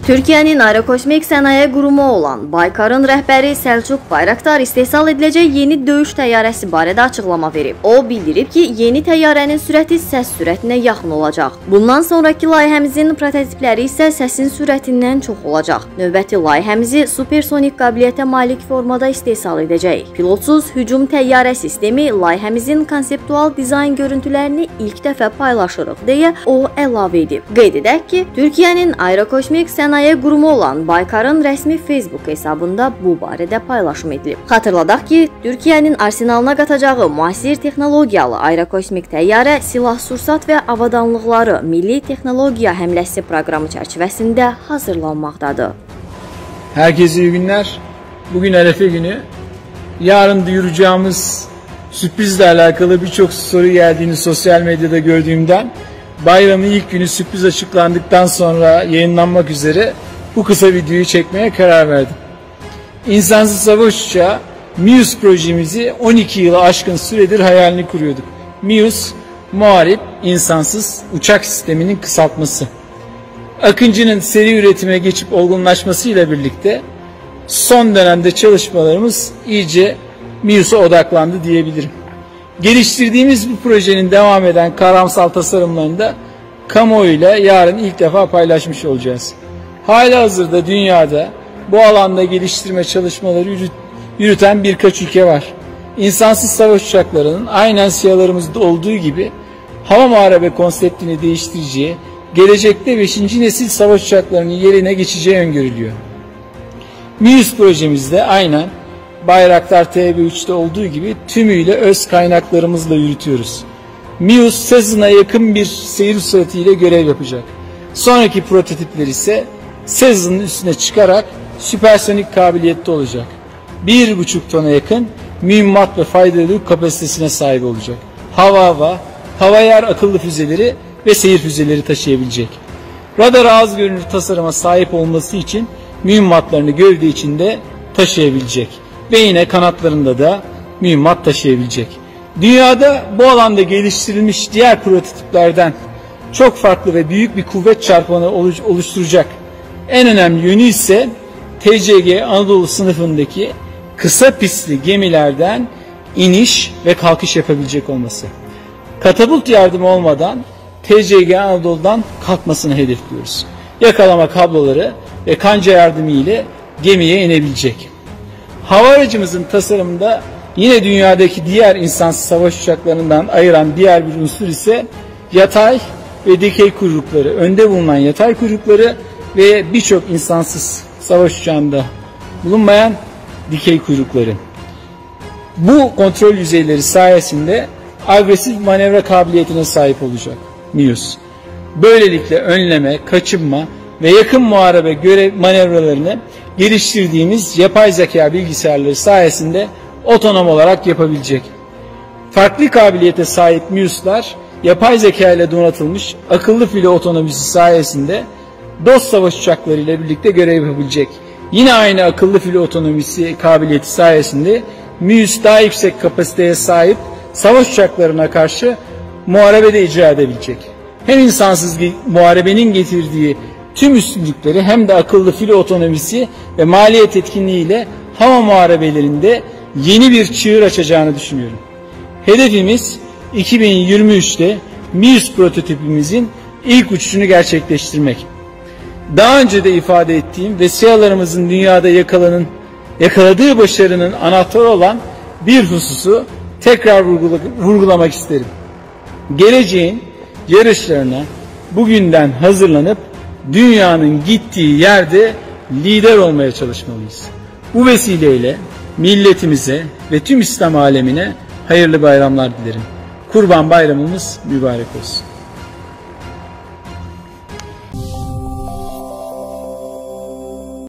Türkiye'nin Aerokosmik Sənaye Qurumu olan Baykarın rəhbəri Selçuk Bayraktar istehsal ediləcək yeni döyüş təyyarəsi barədə açıqlama verib. O bildirib ki, yeni təyyarənin sürəti səs sürətinə yaxın olacaq. Bundan sonraki layihəmizin prototipləri isə səsin sürətindən çox olacaq. Növbəti layihəmizi supersonik qabiliyyətə malik formada istehsal edəcəyik. Pilotsuz hücum təyyarə sistemi layihəmizin konseptual dizayn görüntülərini ilk dəfə paylaşırıq deyə o əlavə edib. Qeyd edək ki, Türkiye'nin Aerokosmik Sənaye Qurumu olan Baykarın rəsmi Facebook hesabında bu barədə paylaşım edilib. Xatırladaq ki, Türkiye'nin arsenalına qatacağı müasir texnologiyalı aerokosmik təyyarə silah-sursat və avadanlıqları Milli Texnologiya Həmləsi proqramı çərçivəsində hazırlanmaqdadır. Herkese iyi günler. Bugün Arefe günü. Yarın duyuracağımız sürprizle alakalı birçok soru geldiğini sosyal medyada gördüğümden bayramın ilk günü sürpriz açıklandıktan sonra yayınlanmak üzere bu kısa videoyu çekmeye karar verdim. İnsansız savaş uçağı MIUS projemizi 12 yılı aşkın süredir hayalini kuruyorduk. MIUS, Muharip İnsansız Uçak Sistemi'nin kısaltması. Akıncı'nın seri üretime geçip olgunlaşmasıyla birlikte son dönemde çalışmalarımız iyice MIUS'a odaklandı diyebilirim. Geliştirdiğimiz bu projenin devam eden kavramsal tasarımlarını da kamuoyuyla yarın ilk defa paylaşmış olacağız. Halihazırda dünyada bu alanda geliştirme çalışmaları yürüten birkaç ülke var. İnsansız savaş uçaklarının aynen SİHA'larımızda olduğu gibi hava muharebe konseptini değiştireceği, gelecekte 5. nesil savaş uçaklarının yerine geçeceği öngörülüyor. MIUS projemizde aynen Bayraktar TB3'te olduğu gibi tümüyle öz kaynaklarımızla yürütüyoruz. MIUS Cessna'ya yakın bir seyir süratiyle görev yapacak. Sonraki prototipler ise Cessna'nın üstüne çıkarak süpersonik kabiliyette olacak. 1,5 tona yakın mühimmat ve faydalı yük kapasitesine sahip olacak. Hava yer akıllı füzeleri ve seyir füzeleri taşıyabilecek. Radar ağız görünür tasarıma sahip olması için mühimmatlarını gövde içinde taşıyabilecek. Ve yine kanatlarında da mühimmat taşıyabilecek. Dünyada bu alanda geliştirilmiş diğer prototiplerden çok farklı ve büyük bir kuvvet çarpanı oluşturacak. En önemli yönü ise TCG Anadolu sınıfındaki kısa pistli gemilerden iniş ve kalkış yapabilecek olması. Katapult yardımı olmadan TCG Anadolu'dan kalkmasını hedefliyoruz. Yakalama kabloları ve kanca yardımı ile gemiye inebilecek. Hava aracımızın tasarımında yine dünyadaki diğer insansız savaş uçaklarından ayıran diğer bir unsur ise yatay ve dikey kuyrukları. Önde bulunan yatay kuyrukları ve birçok insansız savaş uçağında bulunmayan dikey kuyrukları. Bu kontrol yüzeyleri sayesinde agresif manevra kabiliyetine sahip olacak MIUS. Böylelikle önleme, kaçınma ve yakın muharebe görev manevralarını geliştirdiğimiz yapay zeka bilgisayarları sayesinde otonom olarak yapabilecek. Farklı kabiliyete sahip MIUS'lar yapay zeka ile donatılmış akıllı filo otonomisi sayesinde dost savaş uçakları ile birlikte görev yapabilecek. Yine aynı akıllı filo otonomisi kabiliyeti sayesinde MIUS daha yüksek kapasiteye sahip savaş uçaklarına karşı muharebede icra edebilecek. Hem insansız muharebenin getirdiği tüm üstünlükleri hem de akıllı filo otonomisi ve maliyet etkinliğiyle hava muharebelerinde yeni bir çığır açacağını düşünüyorum. Hedefimiz 2023'te MIUS prototipimizin ilk uçuşunu gerçekleştirmek. Daha önce de ifade ettiğim ve SİHA'larımızın dünyada yakaladığı başarının anahtarı olan bir hususu tekrar vurgulamak isterim. Geleceğin yarışlarına bugünden hazırlanıp dünyanın gittiği yerde lider olmaya çalışmalıyız. Bu vesileyle milletimize ve tüm İslam alemine hayırlı bayramlar dilerim. Kurban Bayramımız mübarek olsun.